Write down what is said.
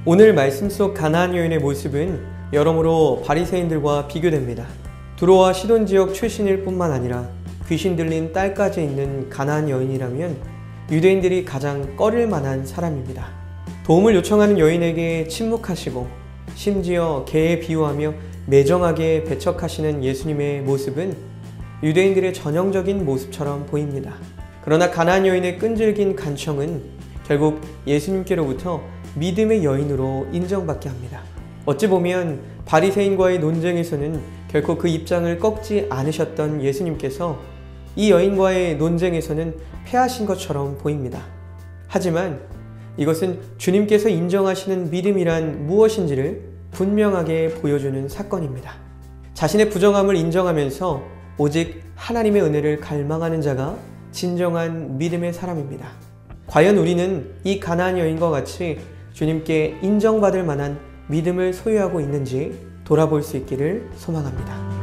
오늘 말씀 속 가나안 여인의 모습은 여러모로 바리새인들과 비교됩니다. 두로와 시돈 지역 출신일 뿐만 아니라 귀신 들린 딸까지 있는 가나안 여인이라면 유대인들이 가장 꺼릴 만한 사람입니다. 도움을 요청하는 여인에게 침묵하시고 심지어 개에 비유하며 매정하게 배척하시는 예수님의 모습은 유대인들의 전형적인 모습처럼 보입니다. 그러나 가나안 여인의 끈질긴 간청은 결국 예수님께로부터 믿음의 여인으로 인정받게 합니다. 어찌 보면 바리새인과의 논쟁에서는 결코 그 입장을 꺾지 않으셨던 예수님께서 이 여인과의 논쟁에서는 패하신 것처럼 보입니다. 하지만 이것은 주님께서 인정하시는 믿음이란 무엇인지를 분명하게 보여주는 사건입니다. 자신의 부정함을 인정하면서 오직 하나님의 은혜를 갈망하는 자가 진정한 믿음의 사람입니다. 과연 우리는 이 가나안 여인과 같이 주님께 인정받을 만한 믿음을 소유하고 있는지 돌아볼 수 있기를 소망합니다.